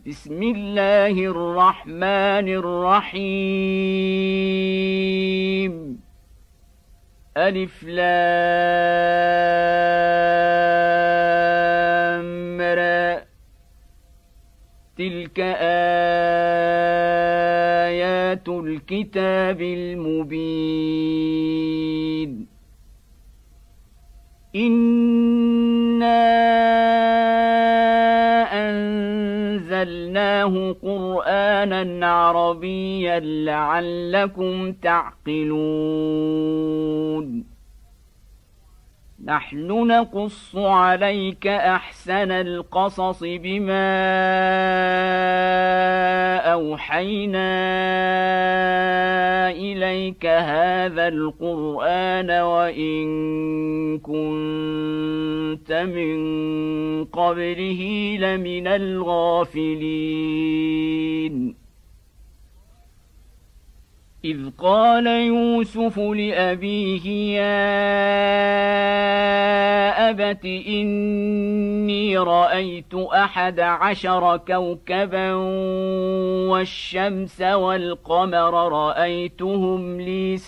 بسم الله الرحمن الرحيم ألف لام را تلك آيات الكتاب المبين إنا أنزلناه قرآنا عربيا لعلكم تعقلون نحن نقص عليك أحسن القصص بما أوحينا إليك هذا القرآن وإن كنت من قبله لمن الغافلين إذ قال يوسف لأبيه يا أبت إني رأيت 11 كوكبا والشمس والقمر رأيتهم لي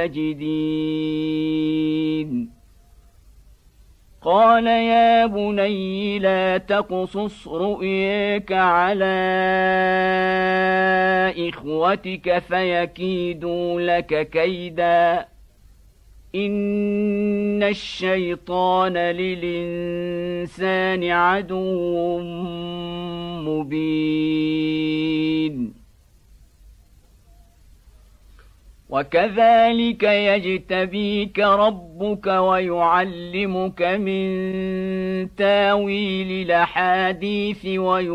ساجدين قال يا بني لا تقصص رؤياك على إخوتك فيكيدوا لك كيدا إن الشيطان للإنسان عدو مبين وكذلك يجتبيك ربك ويعلمك من تاويل الأحاديث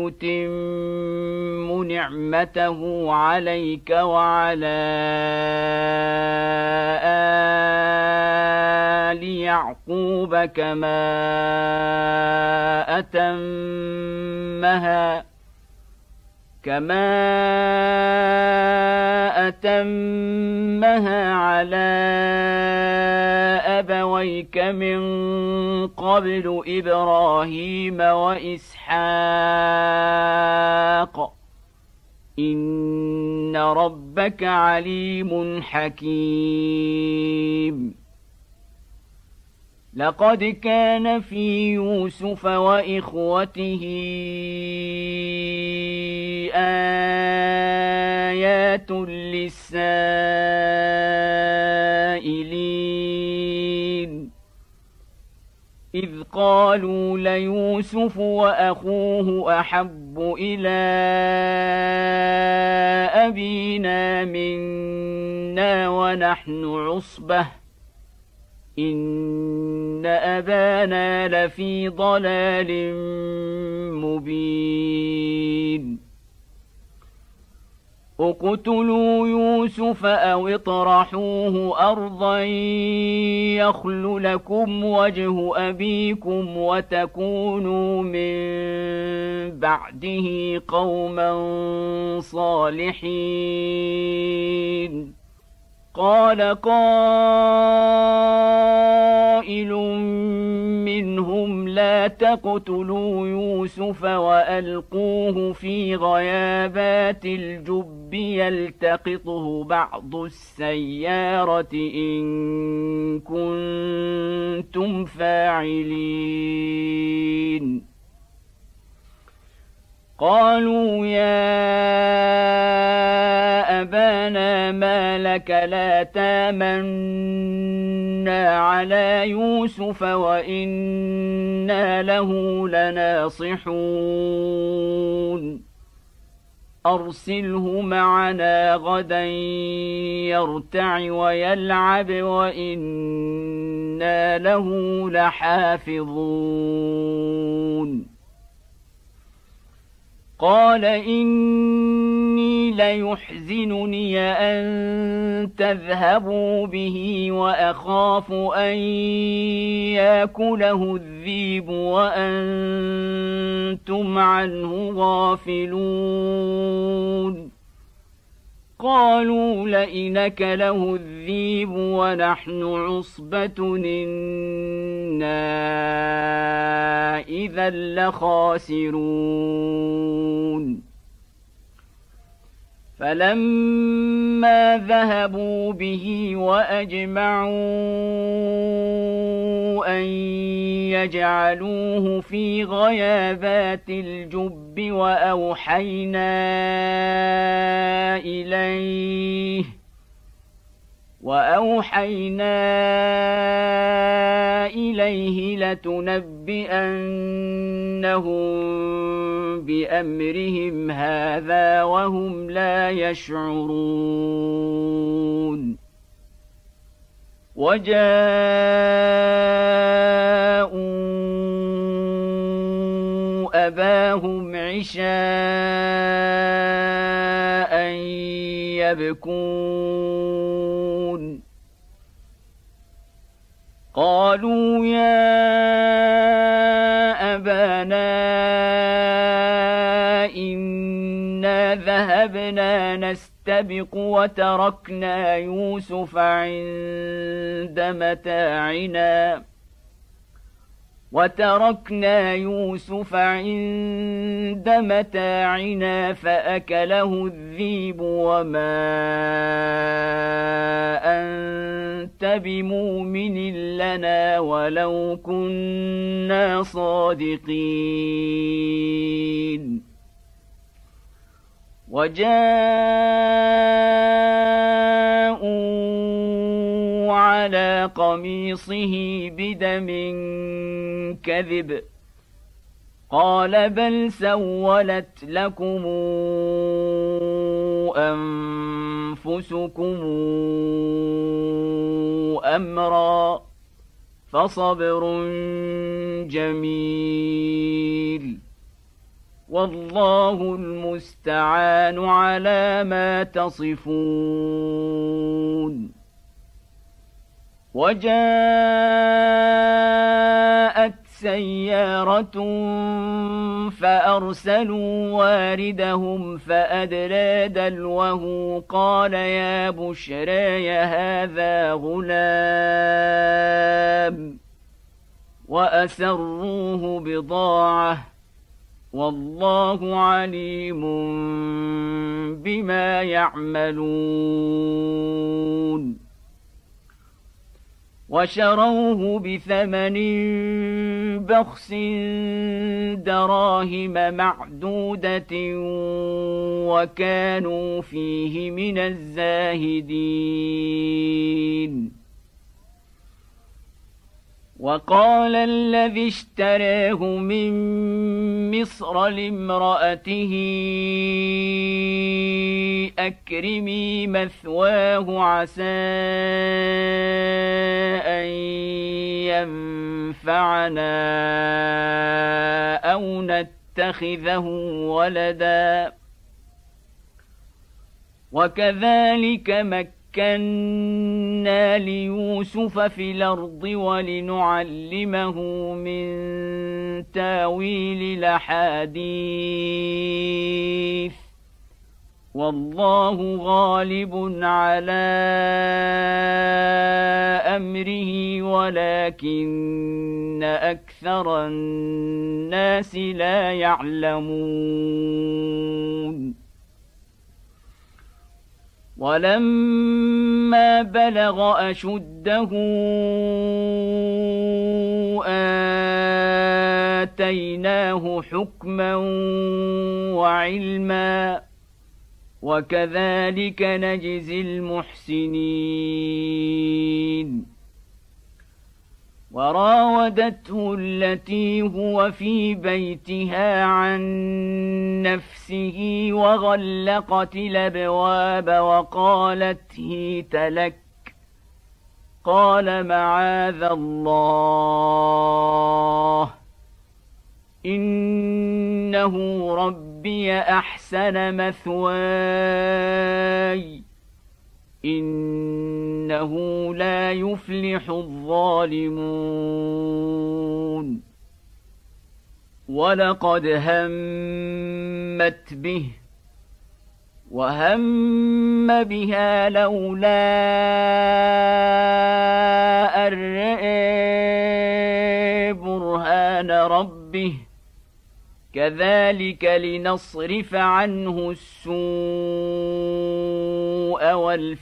ويتم نعمته عليك وعلى آل يعقوب كما أتمها على أبويك من قبل إبراهيم وإسحاق إن ربك عليم حكيم لقد كان في يوسف وإخوته آيات للسائلين إذ قالوا ليوسف وأخوه أحب إلى أبينا منا ونحن عصبة إن أبانا لفي ضلال مبين اقتلوا يوسف أو اطرحوه أرضا يخل لكم وجه أبيكم وتكونوا من بعده قوما صالحين قال قائل منهم لا تقتلوا يوسف وألقوه في غيابات الجب يلتقطه بعض السيارة إن كنتم فاعلين قالوا يا أبانا ما لك لا تامنا على يوسف وإنا له لناصحون أرسله معنا غدا يرتع ويلعب وإنا له لحافظون قال إني ليحزنني أن تذهبوا به وأخاف أن يأكله الذئب وأنتم عنه غافلون قالوا لئن أكله الذئب ونحن عصبة إنا إذا لخاسرون فلما ذهبوا به وأجمعوا أن يجعلوه في غيابات الجب وأوحينا إليه لتنبئنهم بأمرهم هذا وهم لا يشعرون وجاءوا أباهم عشاء يبكون قالوا يا أبانا إنا ذهبنا نستبق وتركنا يوسف عند متاعنا فأكله الذئب وما أنت بمؤمن لنا ولو كنا صادقين وجاءوا على قميصه بدم كذب قال بل سولت لكم أنفسكم أمرا فصبر جميل والله المستعان على ما تصفون وجاءت سيارة فأرسلوا واردهم فأدلى دلوه قال يا بشرى هذا غلام وأسروه بضاعة والله عليم بما يعملون وشروه بثمن بخس دراهم معدودة وكانوا فيه من الزاهدين وقال الذي اشتراه من مصر لامرأته أكرمي مثواه عسى أن ينفعنا أو نتخذه ولدا وكذلك مكنا ليوسف في الأرض ولنعلمه من تاويل الأحاديث والله غالب على أمره ولكن أكثر الناس لا يعلمون ولما بلغ أشده آتيناه حكما وعلما وكذلك نجزي المحسنين وراودته التي هو في بيتها عن نفسه وغلقت الأبواب وقالت هيت لك قال معاذ الله إنه ربي أحسن مثواي إنه لا يفلح الظالمون ولقد همت به وهم بها لولا أن رأى برهان ربه كذلك لنصرف عنه السوء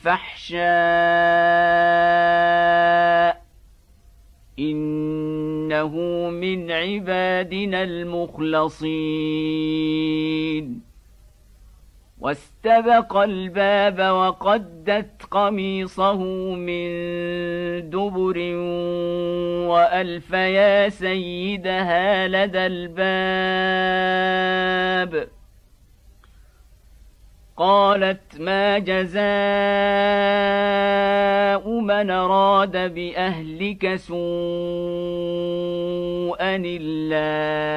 والفحشاء إنه من عبادنا المخلصين واستبق الباب وقدت قميصه من دبر وألف يا سيدها لدى الباب قالت ما جزاء من أراد بأهلك سوءا إلا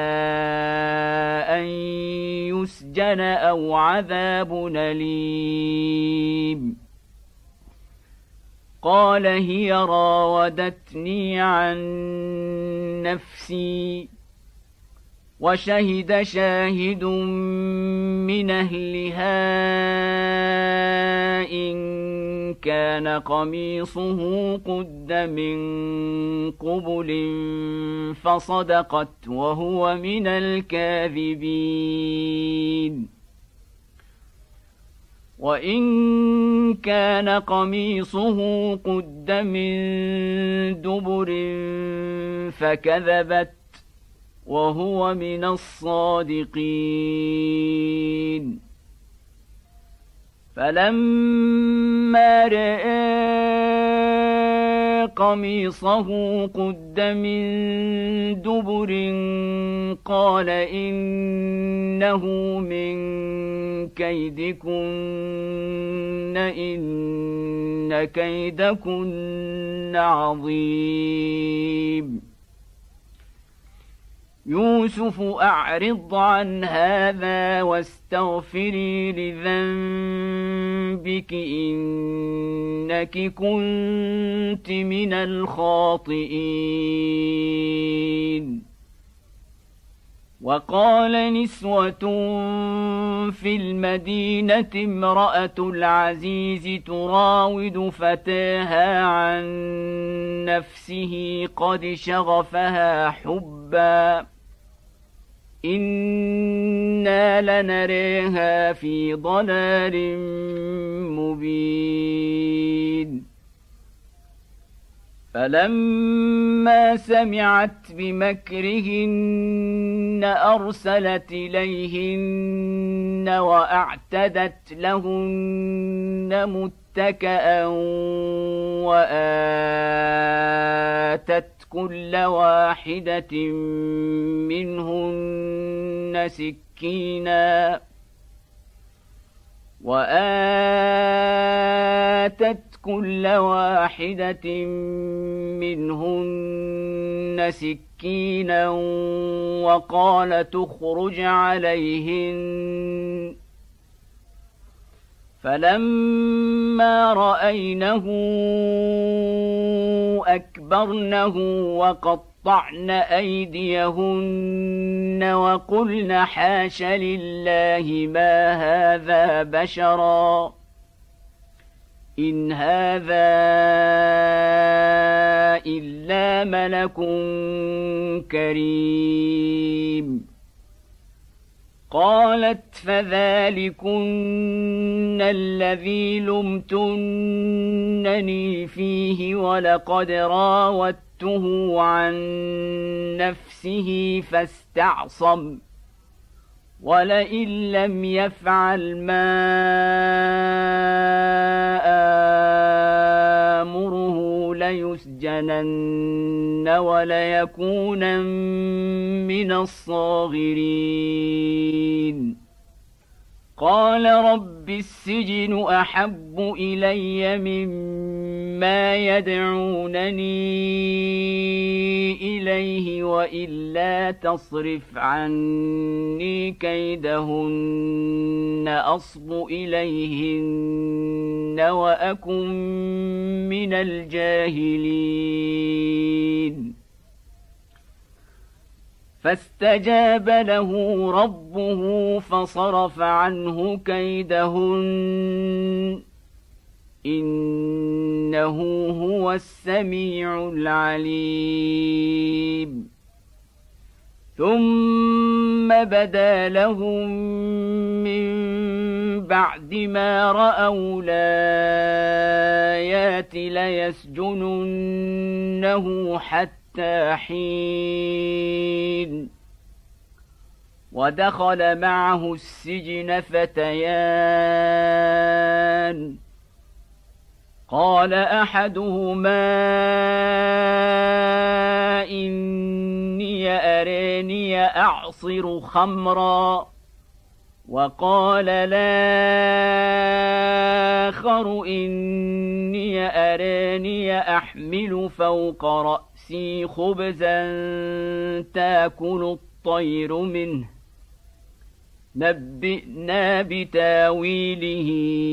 أن يسجن أو عذاب أليم قال هي راودتني عن نفسي وشهد شاهد من أهلها إن كان قميصه قد من قبل فصدقت وهو من الكاذبين وإن كان قميصه قد من دبر فكذبت وهو من الصادقين فلما رأى قميصه قد من دبر قال إنه من كيدكن إن كيدكن عظيم يوسف أعرض عن هذا واستغفري لذنبك إنك كنت من الخاطئين وقال نسوة في المدينة امرأة العزيز تراود فتاها عن نفسه قد شغفها حبا إنا لنريها في ضلال مبين فلما سمعت بمكرهن أرسلت إليهن وأعتدت لهن متكئا وآتت كل واحدة منهن سكينا كل واحدة منهن سكينا وقال تخرج عليهن فلما رأينه أكبرنه وقطعن أيديهن وقلن حاش لله ما هذا بشرا إن هذا إلا ملك كريم قالت فذلكن الذي لمتنني فيه ولقد راودته عن نفسه فاستعصم ولئن لم يفعل ما آمره ليسجنن وليكونا من الصاغرين قال رب السجن أحب إلي مما يدعونني إليه وإلا تصرف عني كيدهن أصب إليهن وأكن من الجاهلين فاستجاب له ربه فصرف عنه كيدهن إنه هو السميع العليم ثم بدا لهم من بعد ما رأوا الآيات ليسجننه حتى حين ودخل معه السجن فتيان قال أحدهما إني أراني أعصر خمرا وقال الآخر إني أراني أحمل فوق رأسي خبزا تأكل الطير منه نبئنا بتاويله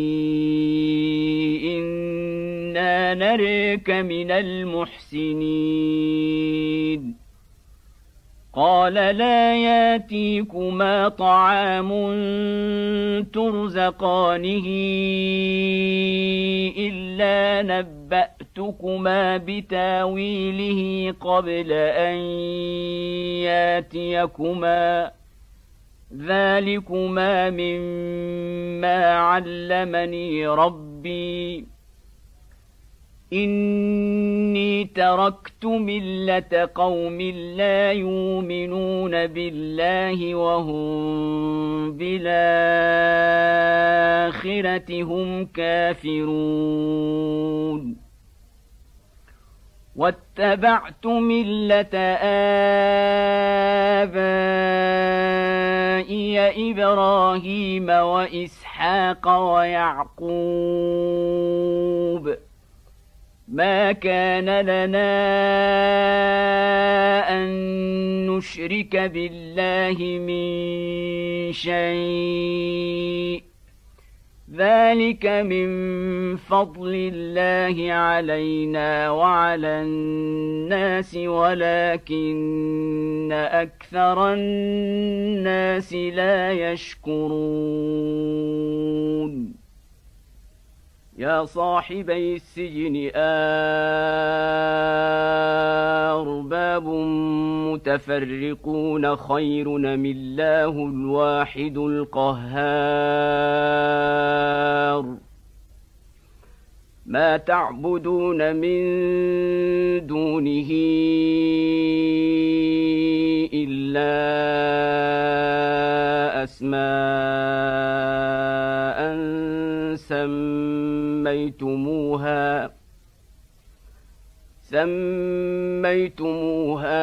إنا نراك من المحسنين قال لا ياتيكما طعام ترزقانه إلا نبأتكما بتاويله قبل أن ياتيكما ذلكما مما علمني ربي إني تركت ملة قوم لا يؤمنون بالله وهم بالآخرة هم كافرون واتبعت ملة آبائي إبراهيم وإسحاق ويعقوب ما كان لنا أن نشرك بالله من شيء ذلك من فضل الله علينا وعلى الناس ولكن أكثر الناس لا يشكرون يا صاحبي السجن أرباب متفرقون خير أم الله الواحد القهار ما تعبدون من دونه إلا أسماء سميتموها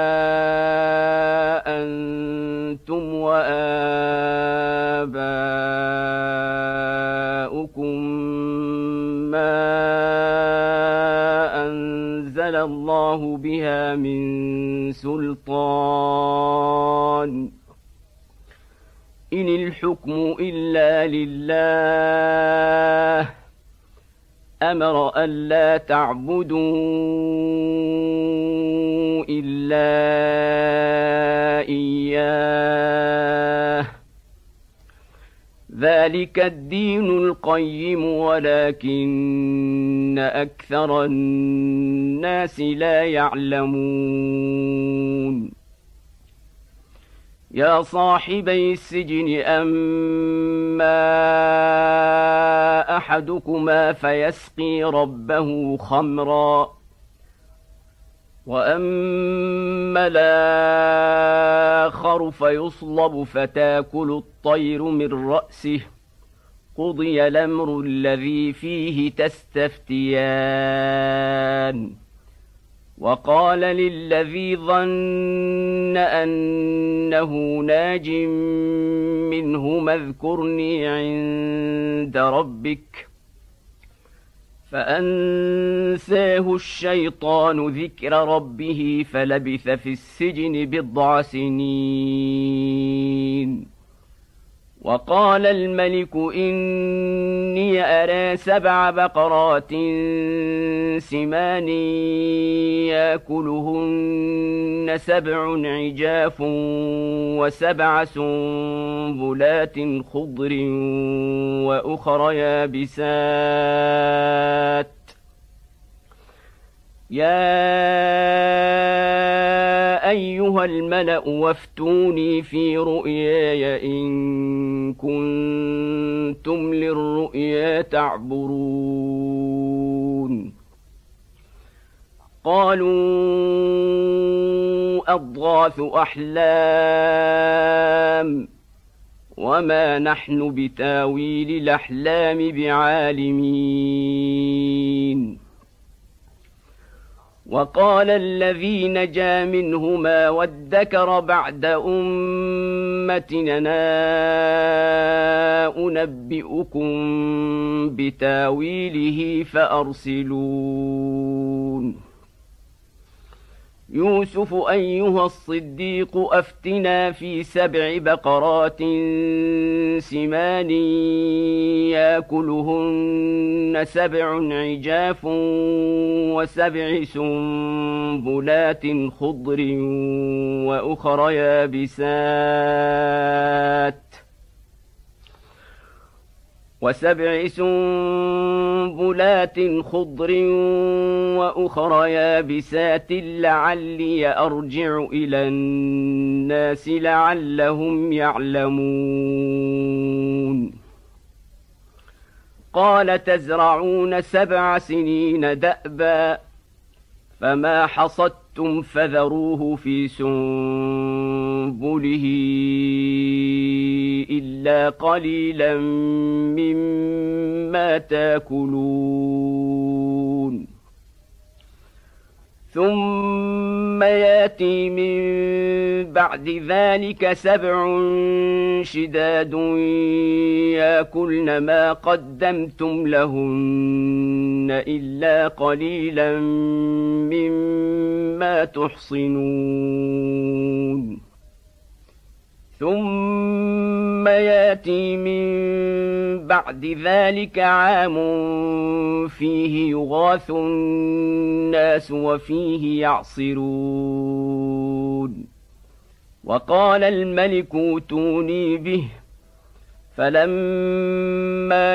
أنتم وآباؤكم ما أنزل الله بها من سلطان إن الحكم إلا لله أمر ألا تعبدوا إلا إياه ذلك الدين القيم ولكن أكثر الناس لا يعلمون يا صاحبي السجن أما أحدكما فيسقي ربه خمرا وأما الآخر فيصلب فتاكل الطير من رأسه قضي الأمر الذي فيه تستفتيان وقال للذي ظن أنه ناج منهما اذكرني عند ربك فأنساه الشيطان ذكر ربه فلبث في السجن بضع سنين وقال الملك إني أرى 7 بقرات سمان يأكلهن 7 عجاف و7 سنبلات خضر وأخر يابسات يا أيها الملأ وافتوني في رؤياي إن كنتم للرؤيا تعبرون قالوا أضغاث أحلام وما نحن بتاويل الأحلام بعالمين وقال الذي نجا منهما وادكر بعد أمتنا أنبئكم بتاويله فأرسلون يوسف أيها الصديق أفتنا في 7 بقرات سمان يأكلهن 7 عجاف و7 سنبلات خضر وأخر يابسات و7 سنبلات خضر وأخر يابسات لعلي أرجع إلى الناس لعلهم يعلمون قال تزرعون 7 سنين دأبا فما حصدتم فذروه في سنبله إلا قليلا مما تاكلون ثم ياتي من بعد ذلك 7 شداد يأكلن ما قدمتم لهن إلا قليلا مما تحصنون ثم ياتي من بعد ذلك عام فيه يغاث الناس وفيه يعصرون وقال الملك ائتوني به فلما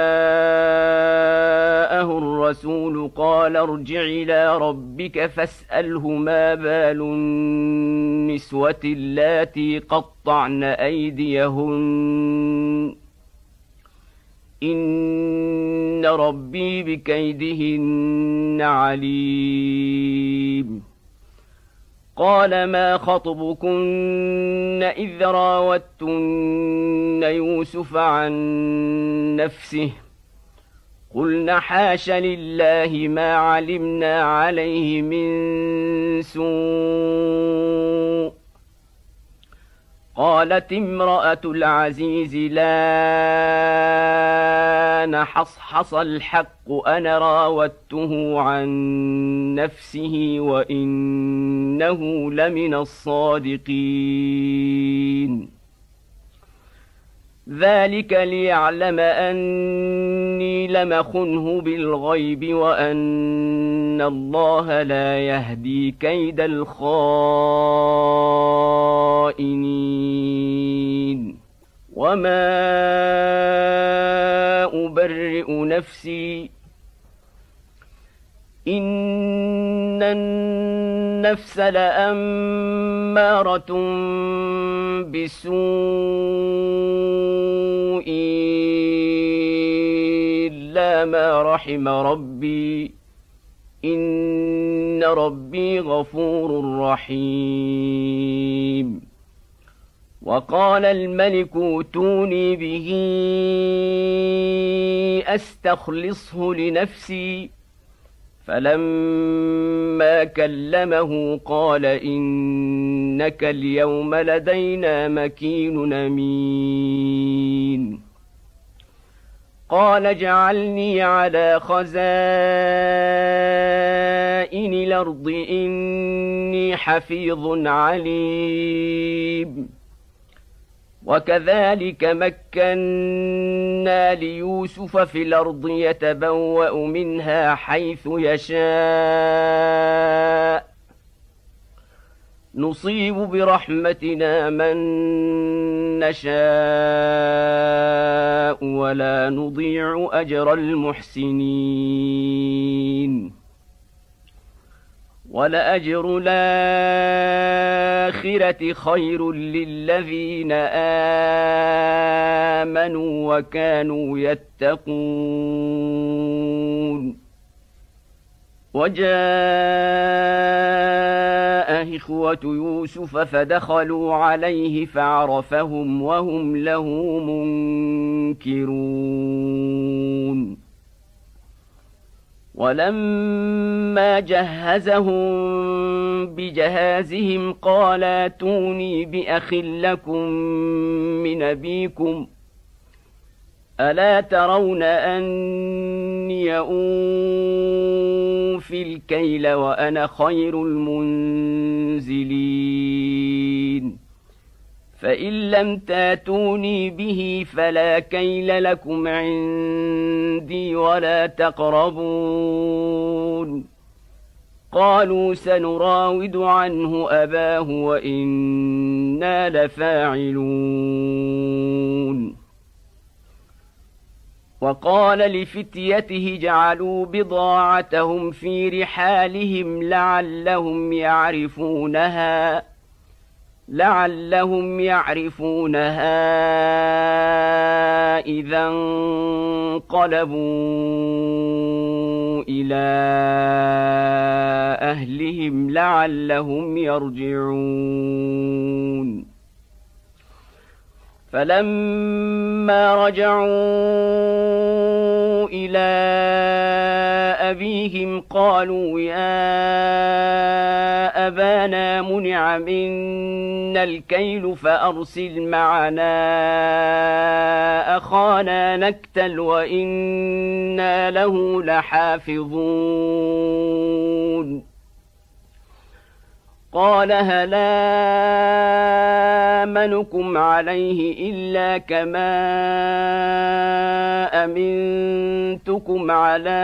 جاءه الرسول قال ارجع إلى ربك فاسأله ما بال النسوة اللاتي قطعن أيديهن إن ربي بكيدهن عليم قال ما خطبكن إذ راوتن يوسف عن نفسه قلنا حاش لله ما علمنا عليه من سوء قالت امرأة العزيز لا نحصحص الحق أنا راودته عن نفسه وإنه لمن الصادقين ذلك ليعلم أني لم أخنه بالغيب وأن الله لا يهدي كيد الخائنين وما أبرئ نفسي إن النفس لأمارة بالسوء إلا ما رحم ربي إن ربي غفور رحيم وقال الملك ائتوني به أستخلصه لنفسي فلما كلمه قال إنك اليوم لدينا مكين أمين قال اجعلني على خزائن الأرض إني حفيظ عليم وكذلك مكنا ليوسف في الأرض يتبوأ منها حيث يشاء نصيب برحمتنا من نشاء ولا نضيع أجر المحسنين ولأجر الآخرة خير للذين آمنوا وكانوا يتقون. وجاء إخوة يوسف فدخلوا عليه فعرفهم وهم له منكرون. ولما جهزهم بجهازهم قال ائتوني بأخ لكم من أبيكم ألا ترون أني أوفي الكيل وأنا خير المنزلين فإن لم تاتوني به فلا كيل لكم عندي ولا تقربون. قالوا سنراود عنه أباه وإنا لفاعلون. وقال لفتيته اجعلوا بضاعتهم في رحالهم لعلهم يعرفونها إذا انقلبوا إلى أهلهم لعلهم يرجعون. فلما رجعوا إلى أبيهم قالوا يا أبانا منع منا الكيل فأرسل معنا أخانا نكتل وإنا له لحافظون. قال هل آمنكم عليه إلا كما أمنتكم على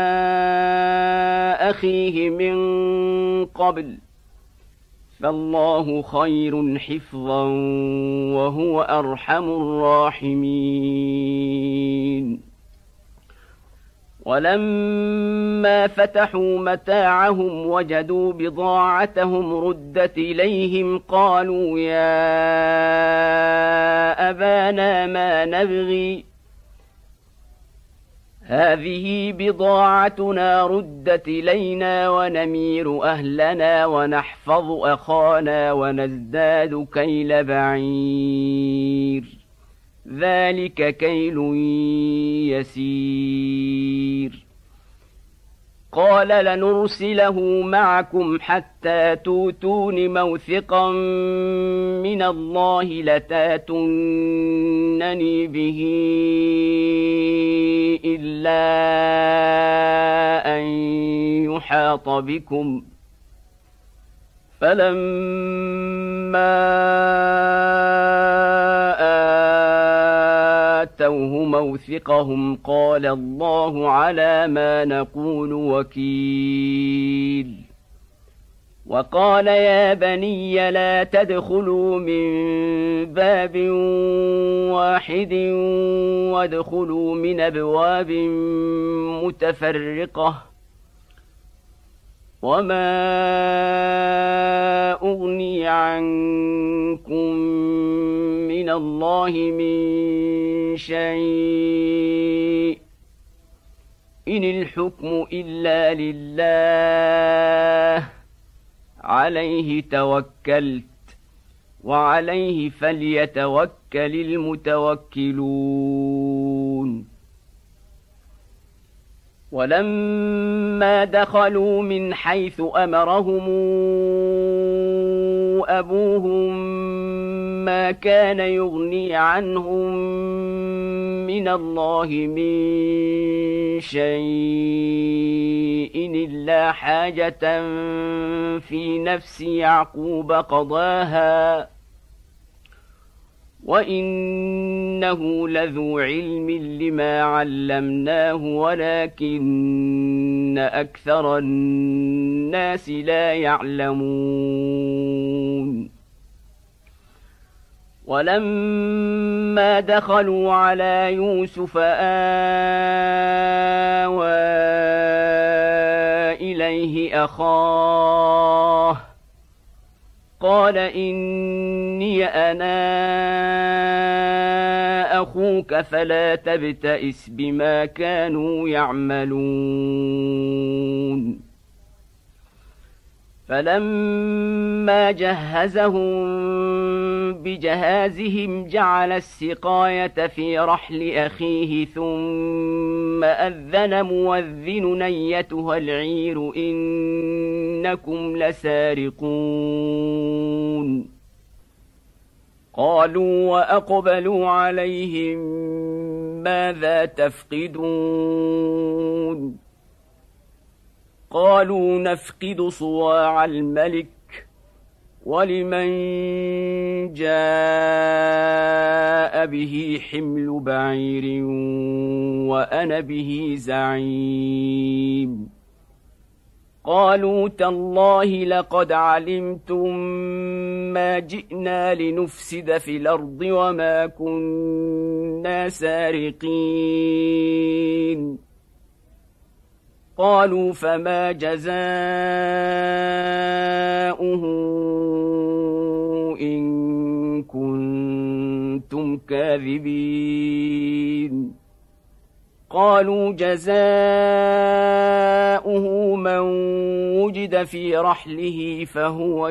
أخيه من قبل فالله خير حفظا وهو أرحم الراحمين. ولما فتحوا متاعهم وجدوا بضاعتهم ردت إليهم قالوا يا أبانا ما نبغي هذه بضاعتنا ردت إلينا ونمير أهلنا ونحفظ أخانا ونزداد كيل بعير ذلك كيل يسير. قال لنرسله معكم حتى توتون موثقا من الله لتاتونني به إلا أن يحاط بكم فلما آتوه موثقهم قال الله على ما نقول وكيل. وقال يا بني لا تدخلوا من باب واحد وادخلوا من أبواب متفرقة وما أغني عنكم من الله من شيء إن الحكم إلا لله عليه توكلت وعليه فليتوكل المتوكلون. ولما دخلوا من حيث أمرهم أبوهم ما كان يغني عنهم من الله من شيء إلا حاجة في نفس يعقوب قضاها وإنه لذو علم لما علمناه ولكن أكثر الناس لا يعلمون. ولما دخلوا على يوسف آوى إليه أخاه قال إني أنا أخوك فلا تبتئس بما كانوا يعملون فلما جهزهم بجهازهم جعل السقاية في رحل أخيه ثم أذن مؤذن أيتها العير إنكم لسارقون قالوا وأقبلوا عليهم ماذا تفقدون قالوا نفقد صواع الملك ولمن جاء به حمل بعير وأنا به زعيم قالوا تالله لقد علمتم ما جئنا لنفسد في الأرض وما كنا سارقين قالوا فما جزاؤه إن كنتم كاذبين قالوا جزاؤه من وجد في رحله فهو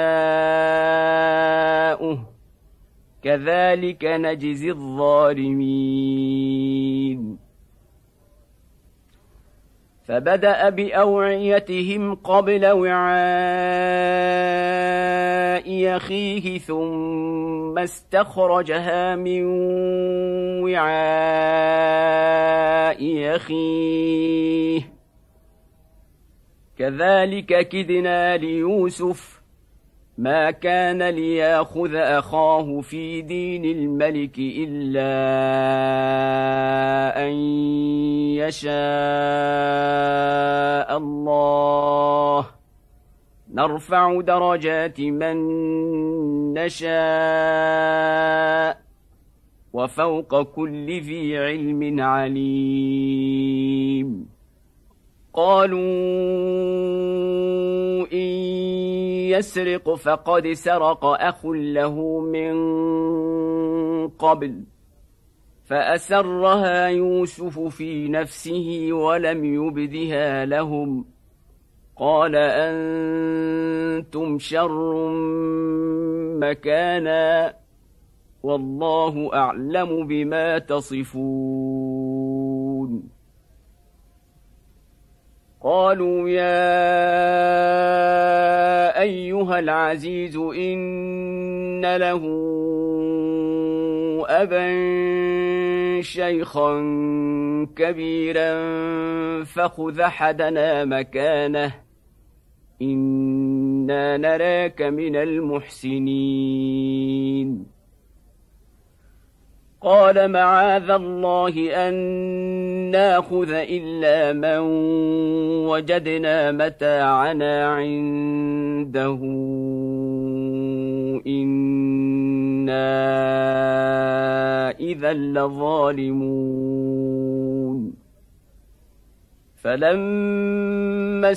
جزاؤه كذلك نجزي الظالمين فبدأ بأوعيتهم قبل وعاء أخيه ثم استخرجها من وعاء أخيه كذلك كدنا ليوسف ما كان ليأخذ أخاه في دين الملك إلا أن يشاء الله نرفع درجات من نشاء وفوق كل ذي علم عليم قالوا إن يسرق فقد سرق أخ له من قبل فأسرها يوسف في نفسه ولم يبدها لهم قال أنتم شر مكانا والله أعلم بما تصفون قالوا يا أيها العزيز إن له أبا شيخا كبيرا فخذ أحدنا مكانه إنا نراك من المحسنين قال معاذ الله أن ناخذ إلا من وجدنا متاعنا عنده إنا إذا لظالمون فلما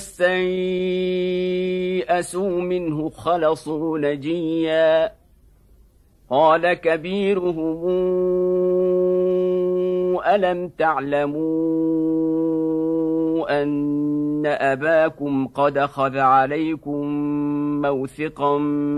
استيئسوا منه خلصوا نجيا قال كبيرهم ألم تعلموا أن أباكم قد أخذ عليكم موثقا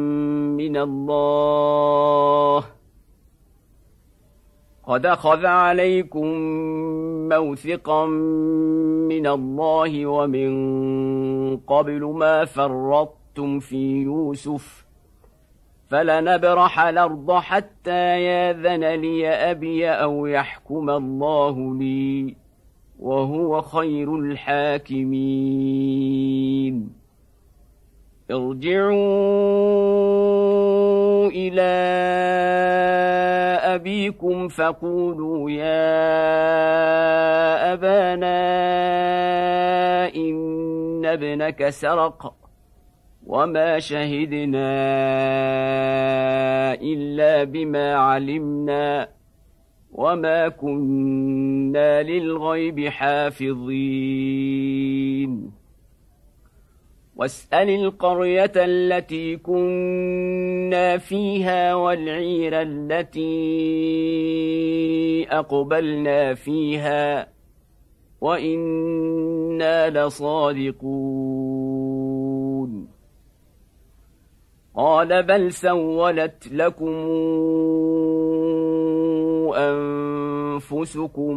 من الله ومن قبل ما فرطتم في يوسف فلنبرح الأرض حتى ياذن لي أبي أو يحكم الله لي وهو خير الحاكمين ارجعوا إلى أبيكم فقولوا يا أبانا إن ابنك سرق وما شهدنا إلا بما علمنا وما كنا للغيب حافظين واسأل القرية التي كنا فيها والعير التي أقبلنا فيها وإنا لصادقون قال بل سولت لكم أنفسكم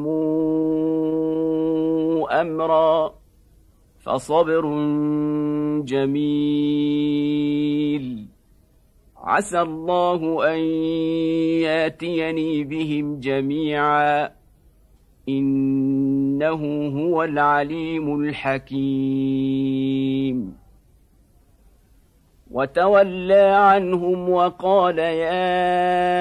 أمرا فصبر جميل عسى الله أن ياتيني بهم جميعا إنه هو العليم الحكيم وتولى عنهم وقال يا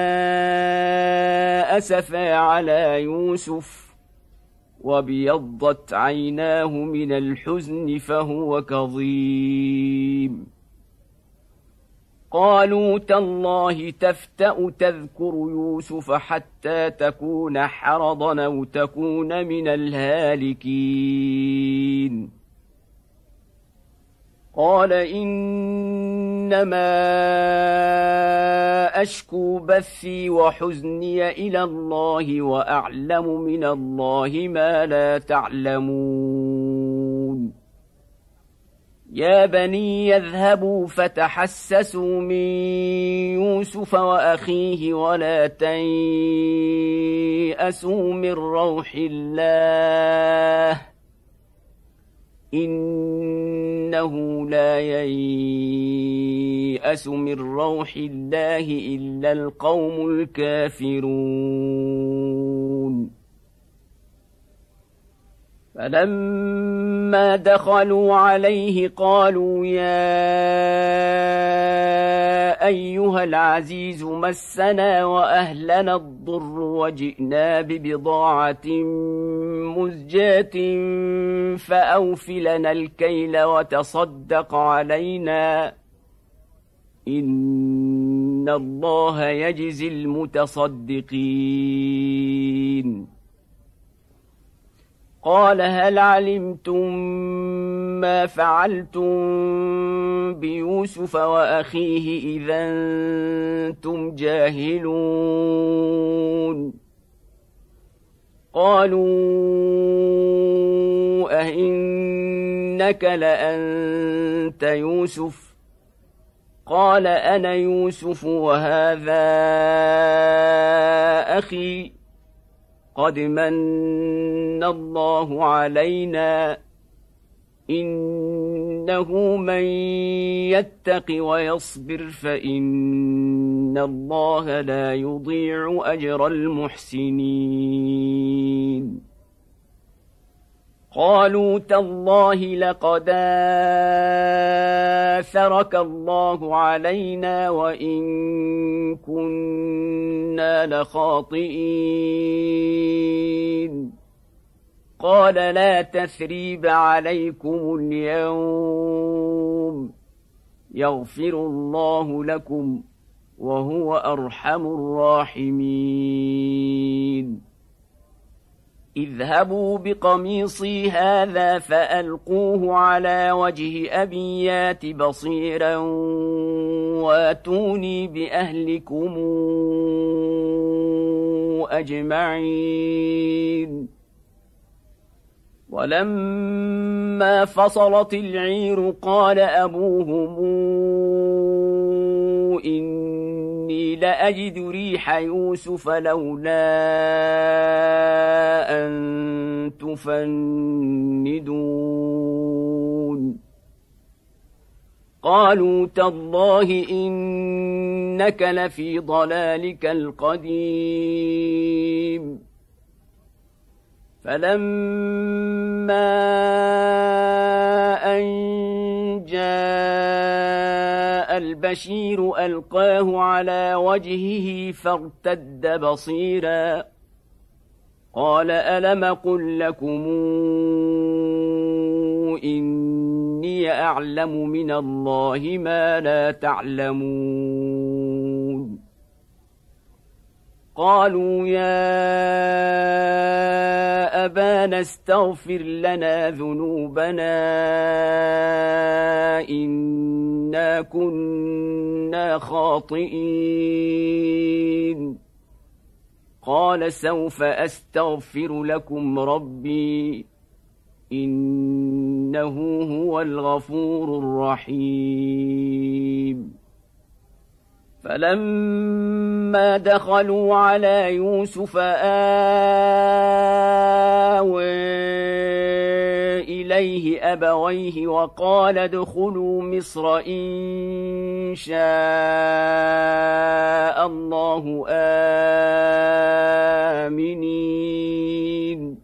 أسفا على يوسف وابيضت عيناه من الحزن فهو كظيم قالوا تالله تفتأ تذكر يوسف حتى تكون حرضا أو تكون من الهالكين قال إنما أشكو بثي وحزني إلى الله وأعلم من الله ما لا تعلمون يا بني يذهبوا فتحسسوا من يوسف وأخيه ولا تيأسوا من روح الله إنه لا ييأس من روح الله إلا القوم الكافرون فلما دخلوا عليه قالوا يا أيها العزيز مسنا وأهلنا الضر وجئنا ببضاعة مزجاة فأوف لنا الكيل وتصدق علينا إن الله يجزي المتصدقين قال هل علمتم ما فعلتم بيوسف وأخيه إذا أنتم جاهلون قالوا أئنك لأنت يوسف قال أنا يوسف وهذا أخي قد من الله علينا إنه من يتق ويصبر فإن الله لا يضيع أجر المحسنين قالوا تالله لقد آثرك الله علينا وإن كنا لخاطئين قال لا تثريب عليكم اليوم يغفر الله لكم وهو أرحم الراحمين اذهبوا بقميصي هذا فألقوه على وجه أبي يات بصيرا واتوني بأهلكم أجمعين ولما فصلت العير قال أبوهم إني لأجد ريح يوسف لولا أن تفندون قالوا تالله إنك لفي ضلالك القديم فلما أن جاء البشير ألقاه على وجهه فارتد بصيرا قال ألم قل لكم إني أعلم من الله ما لا تعلمون قالوا يا أبانا استغفر لنا ذنوبنا إنا كنا خاطئين قال سوف أستغفر لكم ربي إنه هو الغفور الرحيم فلما دخلوا على يوسف آوى إليه أبويه وقال ادخلوا مصر إن شاء الله آمنين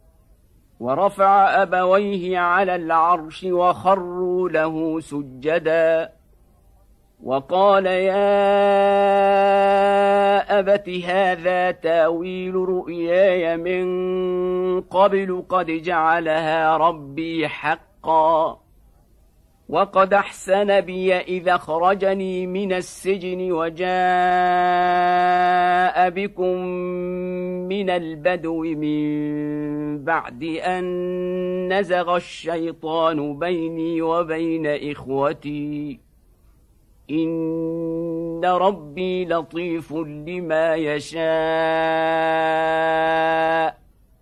ورفع أبويه على العرش وخروا له سجدا وقال يا أبت هذا تاويل رؤياي من قبل قد جعلها ربي حقا وقد أحسن بي إذا أخرجني من السجن وجاء بكم من البدو من بعد أن نزغ الشيطان بيني وبين إخوتي إن ربي لطيف لما يشاء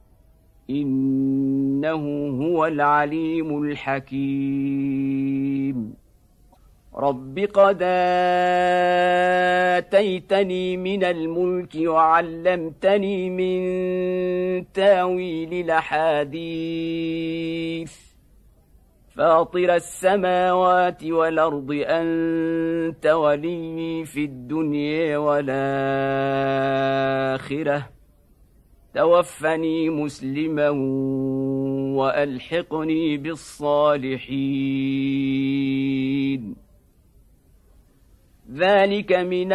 إنه هو العليم الحكيم رب قد آتيتني من الملك وعلمتني من تاويل الأحاديث فاطر السماوات والأرض أنت ولي في الدنيا والآخرة توفني مسلما وألحقني بالصالحين ذلك من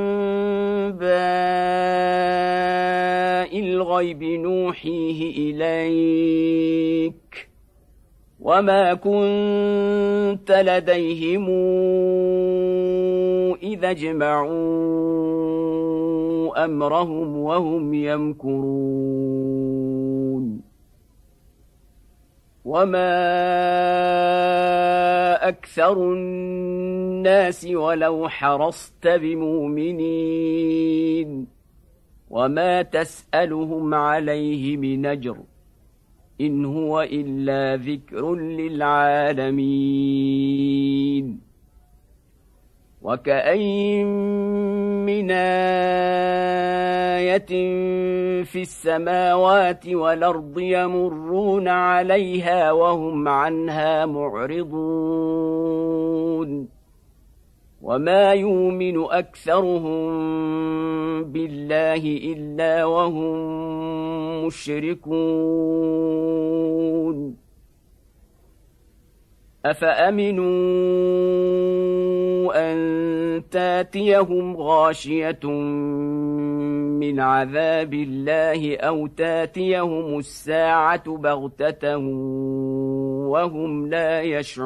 أنباء الغيب نوحيه إليك وما كنت لديهم إذا اجمعوا أمرهم وهم يمكرون وما أكثر الناس ولو حرصت بمؤمنين وما تسألهم عليه من أجر إن هو إلا ذكر للعالمين وكأين من آية في السماوات والأرض يمرون عليها وهم عنها معرضون وما يؤمن أكثرهم بالله إلا وهم مشركون أفأمنوا أن تاتيهم غاشية من عذاب الله أو تاتيهم الساعة بغتة وهم لا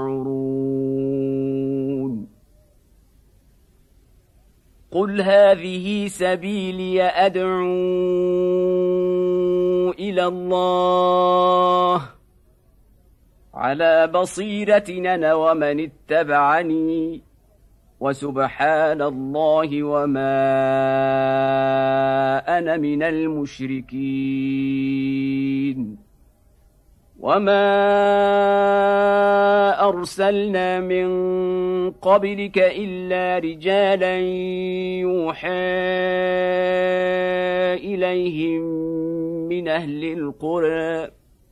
يشعرون قل هذه سبيلي أدعو إلى الله على بصيرة أنا ومن اتبعني وسبحان الله وما أنا من المشركين وما أرسلنا من قبلك إلا رجالا يوحى إليهم من أهل القرى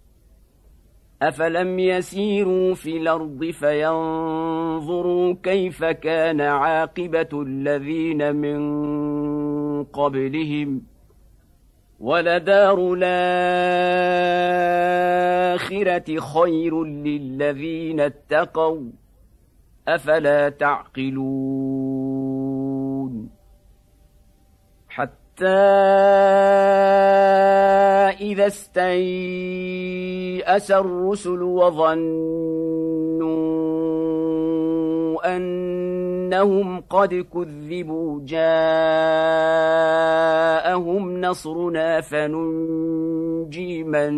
أفلم يسيروا في الأرض فينظروا كيف كان عاقبة الذين من قبلهم ولدار الآخرة خير للذين اتقوا أفلا تعقلون حتى إذا استيأس الرسل وظنوا أنهم قد كذبوا جاءهم نصرنا فننجي من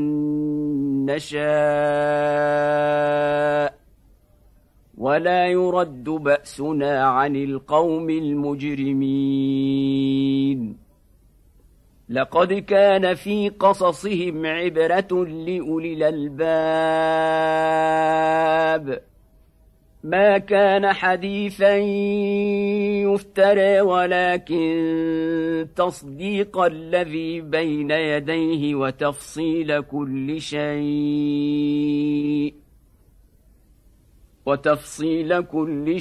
نشاء ولا يرد بأسنا عن القوم المجرمين لقد كان في قصصهم عبرة لأولي الألباب ما كان حديثا يفترى ولكن تصديق الذي بين يديه وتفصيل كل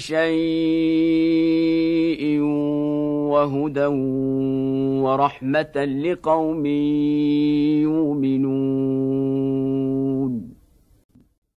شيء وهدى ورحمة لقوم يؤمنون